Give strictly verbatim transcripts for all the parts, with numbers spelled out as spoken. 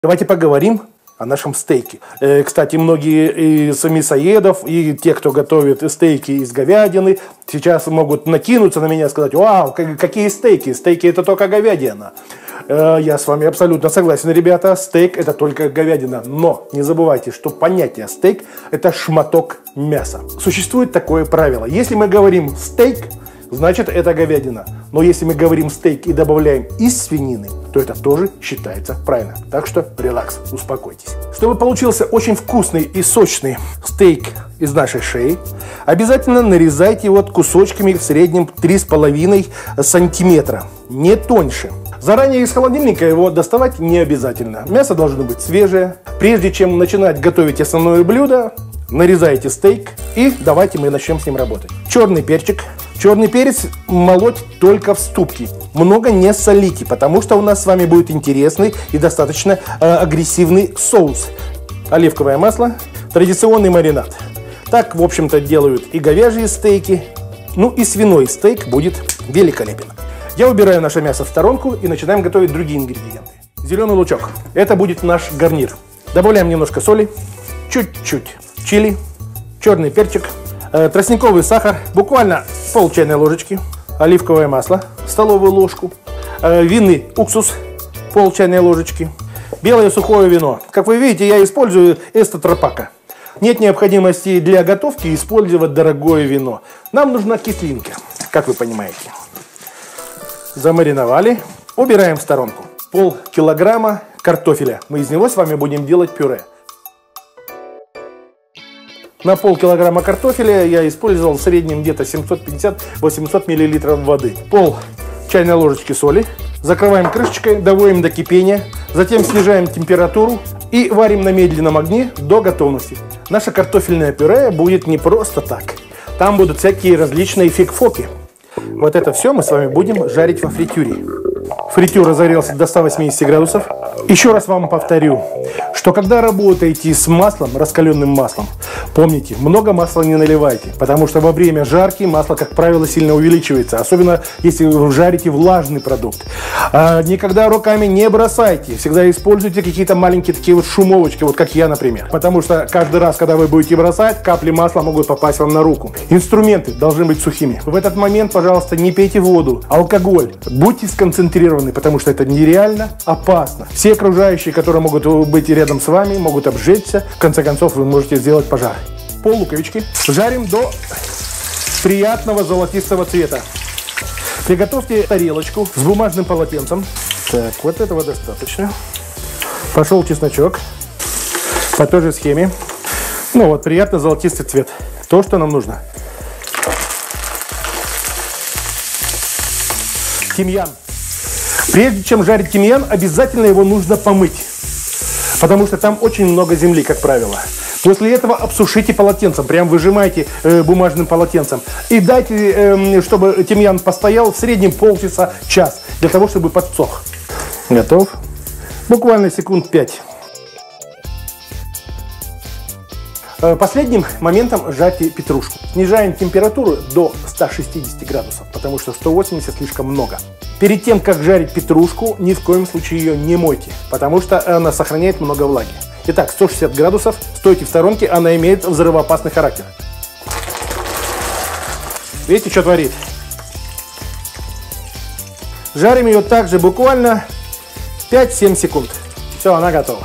Давайте поговорим о нашем стейке. Э, кстати, многие из мясоедов и те, кто готовит стейки из говядины, сейчас могут накинуться на меня и сказать: вау, какие стейки? Стейки — это только говядина. Э, я с вами абсолютно согласен, ребята. Стейк — это только говядина. Но не забывайте, что понятие стейк — это шматок мяса. Существует такое правило. Если мы говорим стейк, значит это говядина. Но если мы говорим стейк и добавляем из свинины, то это тоже считается правильно. Так что релакс, успокойтесь. Чтобы получился очень вкусный и сочный стейк из нашей шеи, обязательно нарезайте его кусочками в среднем три с половиной сантиметра, не тоньше. Заранее из холодильника его доставать не обязательно. Мясо должно быть свежее. Прежде чем начинать готовить основное блюдо, нарезайте стейк и давайте мы начнем с ним работать. Черный перчик. Черный перец молоть только в ступке. Много не солите, потому что у нас с вами будет интересный и достаточно э, агрессивный соус. Оливковое масло, традиционный маринад. Так, в общем-то, делают и говяжьи стейки. Ну и свиной стейк будет великолепен. Я убираю наше мясо в сторонку и начинаем готовить другие ингредиенты. Зеленый лучок. Это будет наш гарнир. Добавляем немножко соли, чуть-чуть чили, черный перчик, э, тростниковый сахар, буквально пол чайной ложечки, оливковое масло, столовую ложку, э, винный уксус, пол чайной ложечки, белое сухое вино. Как вы видите, я использую эстетропака. Нет необходимости для готовки использовать дорогое вино. Нам нужна кислинка, как вы понимаете. Замариновали, убираем в сторонку. Пол килограмма картофеля. Мы из него с вами будем делать пюре. На полкилограмма картофеля я использовал в среднем где-то семьсот пятьдесят — восемьсот миллилитров воды. Пол чайной ложечки соли. Закрываем крышечкой, доводим до кипения. Затем снижаем температуру и варим на медленном огне до готовности. Наше картофельное пюре будет не просто так. Там будут всякие различные фиг-фоки. Вот это все мы с вами будем жарить во фритюре. Фритюр разогрелся до ста восьмидесяти градусов. Еще раз вам повторю, что когда работаете с маслом, раскаленным маслом, помните, много масла не наливайте, потому что во время жарки масло, как правило, сильно увеличивается, особенно если вы жарите влажный продукт. А, никогда руками не бросайте, всегда используйте какие-то маленькие такие вот шумовочки, вот как я, например, потому что каждый раз, когда вы будете бросать, капли масла могут попасть вам на руку. Инструменты должны быть сухими. В этот момент, пожалуйста, не пейте воду, алкоголь, будьте сконцентрированы, потому что это нереально опасно. Все окружающие, которые могут быть рядом с вами, могут обжечься. В конце концов, вы можете сделать пожар. Пол луковички жарим до приятного золотистого цвета. Приготовьте тарелочку с бумажным полотенцем. Так, вот этого достаточно. Пошел чесночок. По той же схеме. Ну вот, приятно золотистый цвет. То, что нам нужно. Тимьян. Прежде чем жарить тимьян, обязательно его нужно помыть, потому что там очень много земли, как правило. После этого обсушите полотенцем, прям выжимайте э, бумажным полотенцем. И дайте, э, чтобы тимьян постоял в среднем полчаса, час, для того, чтобы подсох. Готов. Буквально секунд пять. Последним моментом жарьте петрушку. Снижаем температуру до ста шестидесяти градусов, потому что сто восемьдесят слишком много. Перед тем, как жарить петрушку, ни в коем случае ее не мойте, потому что она сохраняет много влаги. Итак, сто шестьдесят градусов, стойте в сторонке, она имеет взрывоопасный характер. Видите, что творит? Жарим ее также буквально пять-семь секунд. Все, она готова.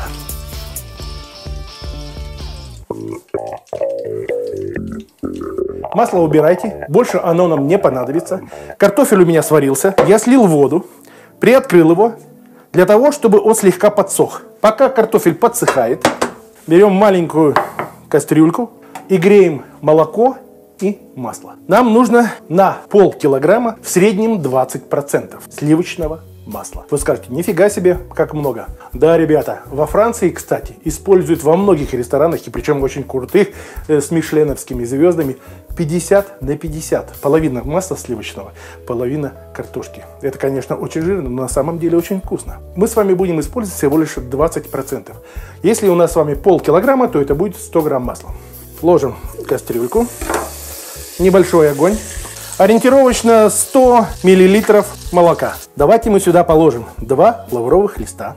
Масло убирайте, больше оно нам не понадобится. Картофель у меня сварился, я слил воду, приоткрыл его, для того, чтобы он слегка подсох. Пока картофель подсыхает, берем маленькую кастрюльку и греем молоко и масло. Нам нужно на полкилограмма в среднем двадцать процентов сливочного масла. Вы скажете, нифига себе, как много. Да, ребята, во Франции, кстати, используют во многих ресторанах, и причем очень крутых, э, с мишленовскими звездами, пятьдесят на пятьдесят. Половина масла сливочного, половина картошки. Это, конечно, очень жирно, но на самом деле очень вкусно. Мы с вами будем использовать всего лишь двадцать процентов. Если у нас с вами полкилограмма, то это будет сто грамм масла. Ложим в кастрюльку. Небольшой огонь. Ориентировочно сто миллилитров молока. Давайте мы сюда положим два лавровых листа,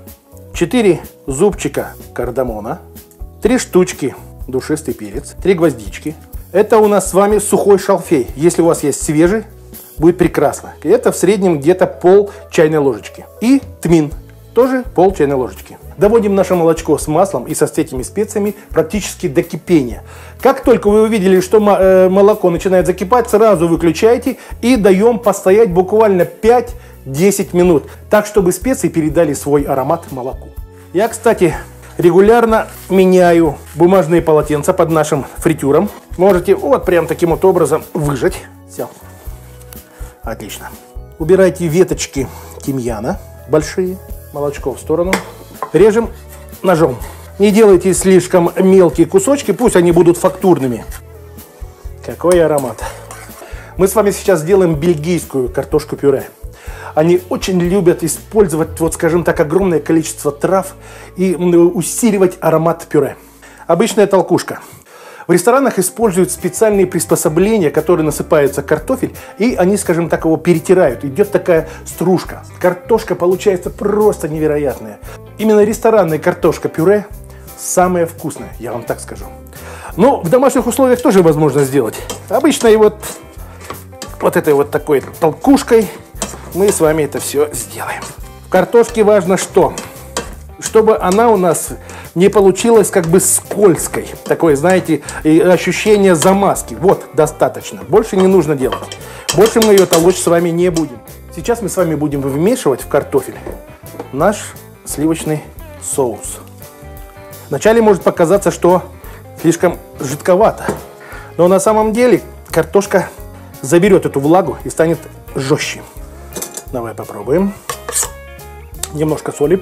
четыре зубчика кардамона, три штучки душистый перец, три гвоздички. Это у нас с вами сухой шалфей. Если у вас есть свежий, будет прекрасно. Это в среднем где-то пол чайной ложечки. И тмин, тоже пол чайной ложечки. Доводим наше молочко с маслом и со этими специями практически до кипения. Как только вы увидели, что молоко начинает закипать, сразу выключайте и даем постоять буквально пять-десять минут, так чтобы специи передали свой аромат молоку. Я, кстати, регулярно меняю бумажные полотенца под нашим фритюром. Можете вот прям таким вот образом выжать. Все. Отлично. Убирайте веточки тимьяна большие, молочко в сторону. Режем ножом. Не делайте слишком мелкие кусочки, пусть они будут фактурными. Какой аромат. Мы с вами сейчас сделаем бельгийскую картошку-пюре. Они очень любят использовать, вот скажем так, огромное количество трав и усиливать аромат пюре. Обычная толкушка. В ресторанах используют специальные приспособления, которые насыпаются картофель, и они, скажем так, его перетирают. Идет такая стружка. Картошка получается просто невероятная. Именно ресторанная картошка-пюре самая вкусная, я вам так скажу. Но в домашних условиях тоже возможно сделать. Обычно и вот, вот этой вот такой толкушкой мы с вами это все сделаем. В картошке важно что? Чтобы она у нас не получилась как бы скользкой. Такое, знаете, ощущение замазки. Вот, достаточно. Больше не нужно делать. Больше мы ее толочь с вами не будем. Сейчас мы с вами будем вымешивать в картофель наш сливочный соус. Вначале может показаться, что слишком жидковато. Но на самом деле картошка заберет эту влагу и станет жестче. Давай попробуем. Немножко соли.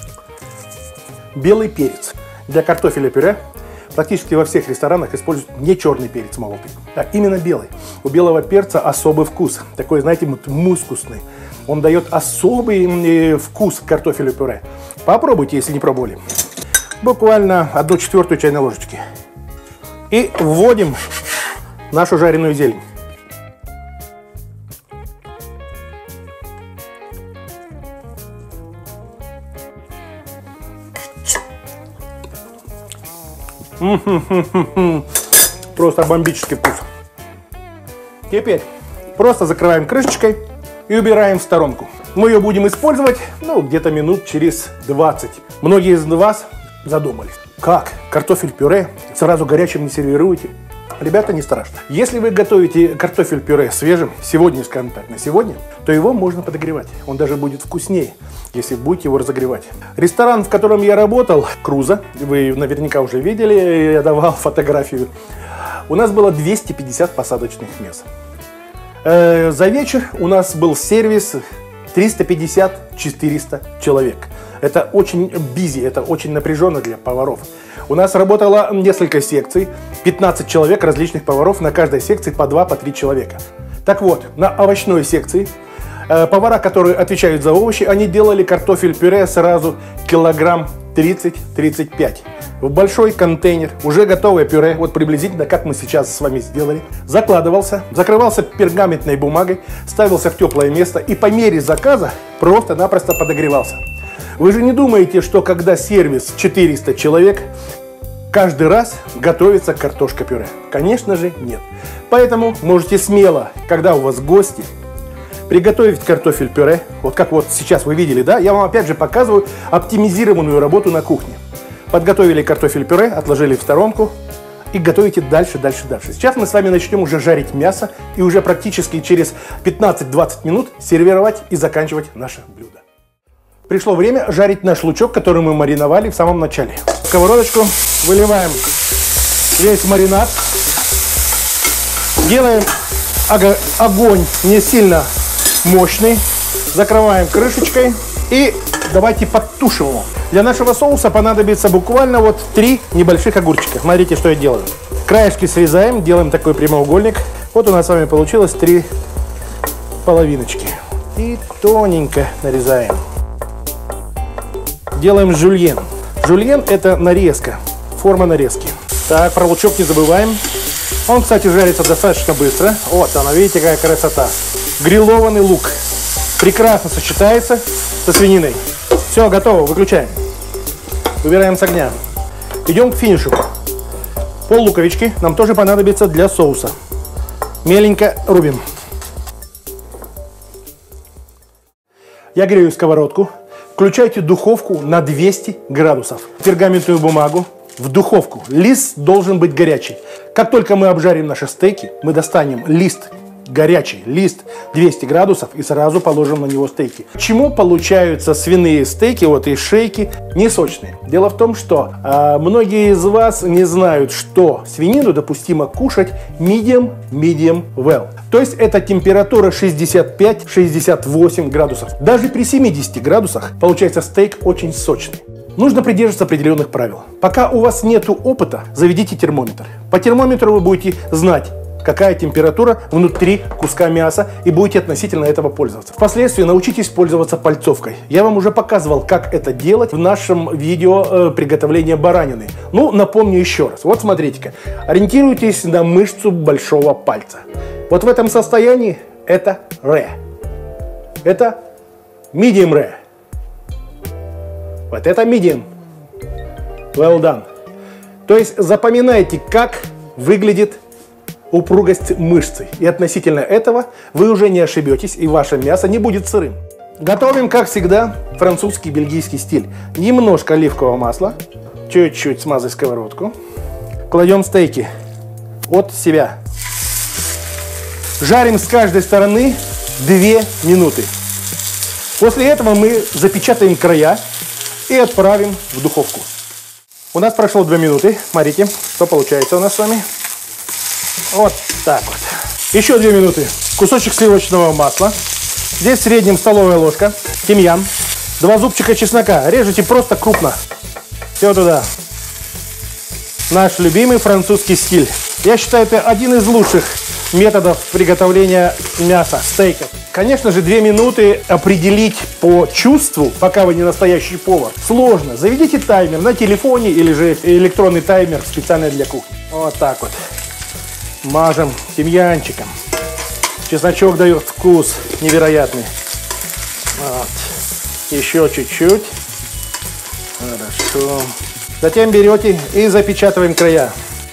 Белый перец. Для картофеля-пюре практически во всех ресторанах используют не черный перец молотый, а именно белый. У белого перца особый вкус. Такой, знаете, мускусный. Он дает особый вкус картофелю-пюре. Попробуйте, если не пробовали. Буквально одну четвертую чайной ложечки. И вводим нашу жареную зелень. Просто бомбический вкус. Теперь просто закрываем крышечкой и убираем в сторонку. Мы ее будем использовать, ну, где-то минут через двадцать. Многие из вас задумались, как картофель-пюре сразу горячим не сервируете? Ребята, не страшно. Если вы готовите картофель-пюре свежим, сегодня, скажем так, на сегодня, то его можно подогревать. Он даже будет вкуснее, если будете его разогревать. Ресторан, в котором я работал, Круза, вы наверняка уже видели, я давал фотографию. У нас было двести пятьдесят посадочных мест. Э, за вечер у нас был сервис триста пятьдесят — четыреста человек. Это очень бизи, это очень напряженно для поваров. У нас работало несколько секций, пятнадцать человек различных поваров, на каждой секции по два, по три человека. Так вот, на овощной секции э, повара, которые отвечают за овощи, они делали картофель-пюре сразу килограмм тридцать — тридцать пять. В большой контейнер, уже готовое пюре, вот приблизительно как мы сейчас с вами сделали, закладывался, закрывался пергаментной бумагой, ставился в теплое место и по мере заказа просто-напросто подогревался. Вы же не думаете, что когда сервис четыреста человек, каждый раз готовится картошка-пюре? Конечно же нет. Поэтому можете смело, когда у вас гости, приготовить картофель-пюре. Вот как вот сейчас вы видели, да? Я вам опять же показываю оптимизированную работу на кухне. Подготовили картофель-пюре, отложили в сторонку и готовите дальше, дальше, дальше. Сейчас мы с вами начнем уже жарить мясо и уже практически через пятнадцать-двадцать минут сервировать и заканчивать наше блюдо. Пришло время жарить наш лучок, который мы мариновали в самом начале. В сковородочку выливаем весь маринад. Делаем огонь не сильно мощный. Закрываем крышечкой и давайте подтушим его. Для нашего соуса понадобится буквально вот три небольших огурчика. Смотрите, что я делаю. Краешки срезаем, делаем такой прямоугольник. Вот у нас с вами получилось три половиночки. И тоненько нарезаем. Делаем жульен. Жульен — это нарезка, форма нарезки. Так, про лучок не забываем. Он, кстати, жарится достаточно быстро. Вот она, видите, какая красота. Грилованный лук прекрасно сочетается со свининой. Все, готово, выключаем. убираем с огня. Идем к финишу. Пол луковички нам тоже понадобится для соуса. Меленько рубим. Я грею сковородку. Включайте духовку на двести градусов. Пергаментную бумагу в духовку. Лист должен быть горячий. Как только мы обжарим наши стейки, мы достанем лист горячий, лист двести градусов и сразу положим на него стейки. Почему получаются свиные стейки, вот и шейки, не сочные? Дело в том, что э, многие из вас не знают, что свинину допустимо кушать medium, medium well. То есть это температура шестьдесят пять — шестьдесят восемь градусов. Даже при семидесяти градусах получается стейк очень сочный. Нужно придерживаться определенных правил. Пока у вас нет опыта, заведите термометр. По термометру вы будете знать, какая температура внутри куска мяса, и будете относительно этого пользоваться. Впоследствии научитесь пользоваться пальцовкой. Я вам уже показывал, как это делать в нашем видео э, приготовления баранины. Ну, напомню еще раз. Вот смотрите-ка. Ориентируйтесь на мышцу большого пальца. Вот в этом состоянии это rare. Это medium rare. Вот это medium. Well done. То есть запоминайте, как выглядит упругость мышцы. И относительно этого вы уже не ошибетесь, и ваше мясо не будет сырым. Готовим, как всегда, французский бельгийский стиль. Немножко оливкового масла. Чуть-чуть смазать сковородку. Кладем стейки от себя. Жарим с каждой стороны две минуты. После этого мы запечатаем края и отправим в духовку. У нас прошло две минуты. Смотрите, что получается у нас с вами. Вот так вот. Еще две минуты. Кусочек сливочного масла. Здесь в среднем столовая ложка. Тимьян. Два зубчика чеснока. Режете просто крупно. Все туда. Наш любимый французский стиль. Я считаю, это один из лучших методов приготовления мяса, стейков. Конечно же, две минуты определить по чувству, пока вы не настоящий повар, сложно. Заведите таймер на телефоне или же электронный таймер специально для кухни. Вот так вот. Мажем тимьянчиком. Чесночок дает вкус невероятный. Вот. Еще чуть-чуть. Хорошо. Затем берете и запечатываем края.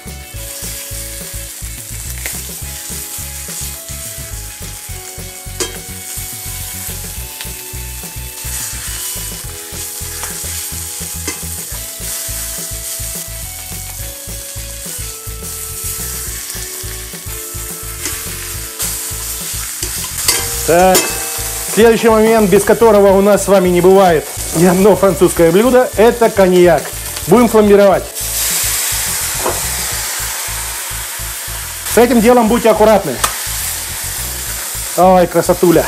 Так, следующий момент, без которого у нас с вами не бывает ни одно французское блюдо, это коньяк. Будем фламбировать. С этим делом будьте аккуратны. Ой, красотуля.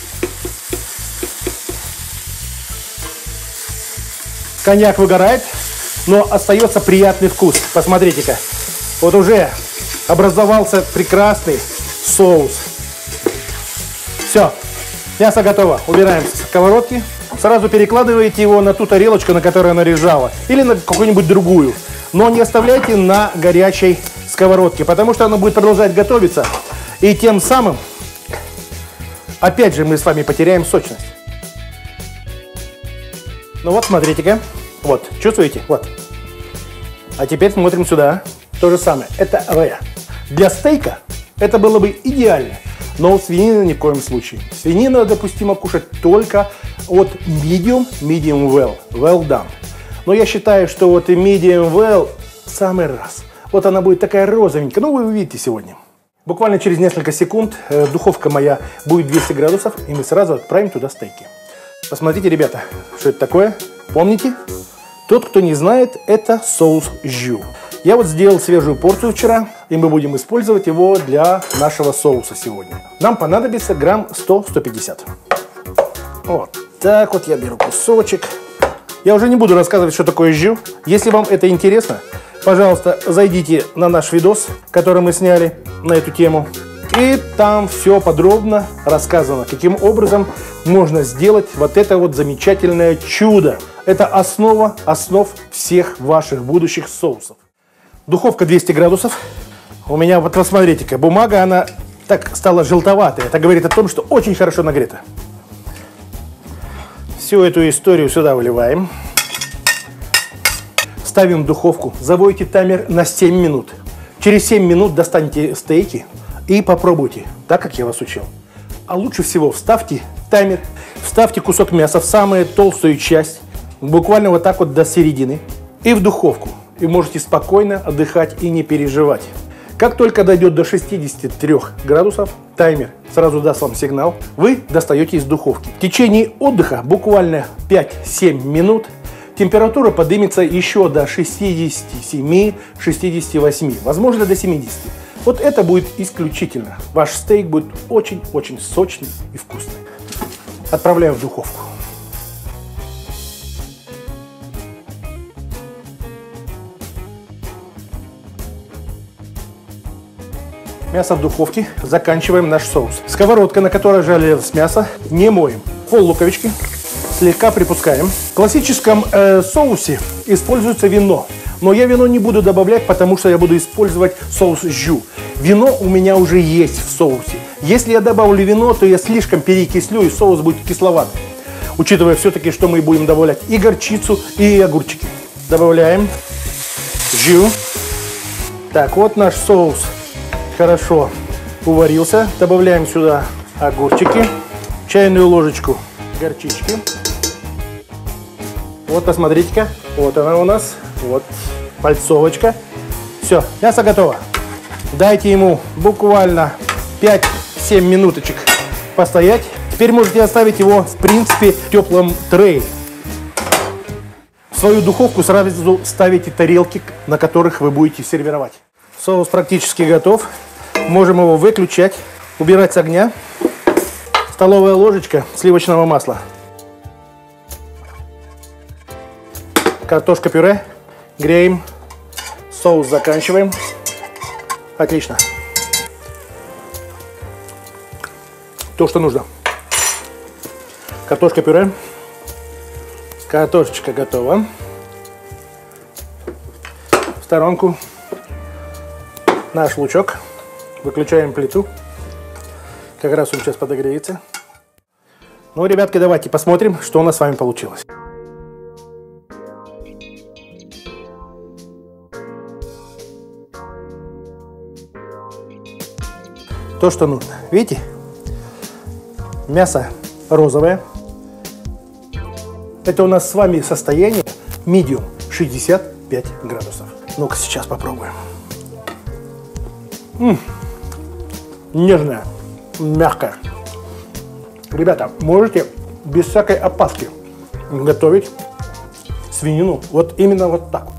Коньяк выгорает, но остается приятный вкус. Посмотрите-ка. Вот уже образовался прекрасный соус. Все, мясо готово. Убираем с сковородки. Сразу перекладываете его на ту тарелочку, на которую она лежала. Или на какую-нибудь другую. Но не оставляйте на горячей сковородке, потому что оно будет продолжать готовиться. И тем самым, опять же, мы с вами потеряем сочность. Ну вот, смотрите-ка. Вот, чувствуете? Вот. А теперь смотрим сюда. То же самое. Это рэ. Для стейка это было бы идеально. Но свинина ни в коем случае. Свинину допустимо кушать только от medium, medium well, well done. Но я считаю, что вот и medium well в самый раз. Вот она будет такая розовенькая. Ну, вы увидите сегодня. Буквально через несколько секунд э, духовка моя будет двести градусов, и мы сразу отправим туда стейки. Посмотрите, ребята, что это такое. Помните? Тот, кто не знает, это соус жю. Я вот сделал свежую порцию вчера, и мы будем использовать его для нашего соуса сегодня. Нам понадобится грамм сто — сто пятьдесят. Вот так вот я беру кусочек. Я уже не буду рассказывать, что такое жю. Если вам это интересно, пожалуйста, зайдите на наш видос, который мы сняли на эту тему. И там все подробно рассказано, каким образом можно сделать вот это вот замечательное чудо. Это основа основ всех ваших будущих соусов. Духовка двести градусов. У меня, вот посмотрите-ка, бумага, она так стала желтоватой. Это говорит о том, что очень хорошо нагрета. Всю эту историю сюда выливаем. ставим в духовку, заводите таймер на семь минут. Через семь минут достаньте стейки и попробуйте, так как я вас учил. А лучше всего вставьте таймер, вставьте кусок мяса в самую толстую часть, буквально вот так вот до середины, и в духовку. И можете спокойно отдыхать и не переживать. Как только дойдет до шестидесяти трёх градусов, таймер сразу даст вам сигнал, вы достаете из духовки. В течение отдыха буквально пять-семь минут температура поднимется еще до шестидесяти семи — шестидесяти восьми, возможно до семидесяти. Вот это будет исключительно. Ваш стейк будет очень-очень сочный и вкусный. Отправляю в духовку. Мясо в духовке. Заканчиваем наш соус. Сковородка, на которой жарилось мясо, не моем. Пол луковички слегка припускаем. В классическом э, соусе используется вино. Но я вино не буду добавлять, потому что я буду использовать соус жю. Вино у меня уже есть в соусе. Если я добавлю вино, то я слишком перекислю, и соус будет кисловатый. Учитывая все-таки, что мы будем добавлять и горчицу, и огурчики. Добавляем жю. Так, вот наш соус хорошо уварился. Добавляем сюда огурчики, чайную ложечку горчички. Вот, посмотрите-ка, вот она у нас, вот пальцовочка. Все, мясо готово. Дайте ему буквально пять-семь минуточек постоять. Теперь можете оставить его, в принципе, в теплом трее. В свою духовку сразу ставите тарелки, на которых вы будете сервировать. Соус практически готов. Можем его выключать, убирать с огня. Столовая ложечка сливочного масла. Картошка пюре. Греем. Соус заканчиваем. Отлично. То, что нужно. Картошка пюре. Картошечка готова. В сторонку наш лучок. Выключаем плиту. Как раз он сейчас подогреется. Ну, ребятки, давайте посмотрим, что у нас с вами получилось. То, что нужно. Видите? Мясо розовое. Это у нас с вами состояние medium, шестьдесят пять градусов. Ну-ка, сейчас попробуем. М-м, нежная, мягкая. Ребята, можете без всякой опаски готовить свинину вот именно вот так вот.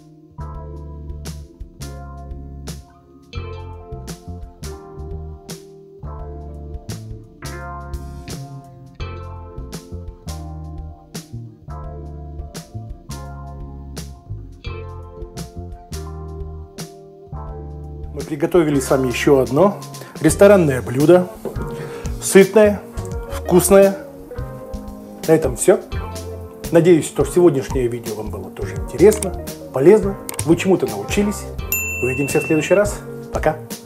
Мы приготовили с вами еще одно ресторанное блюдо. Сытное, вкусное. На этом все. Надеюсь, что сегодняшнее видео вам было тоже интересно, полезно. Вы чему-то научились. Увидимся в следующий раз. Пока.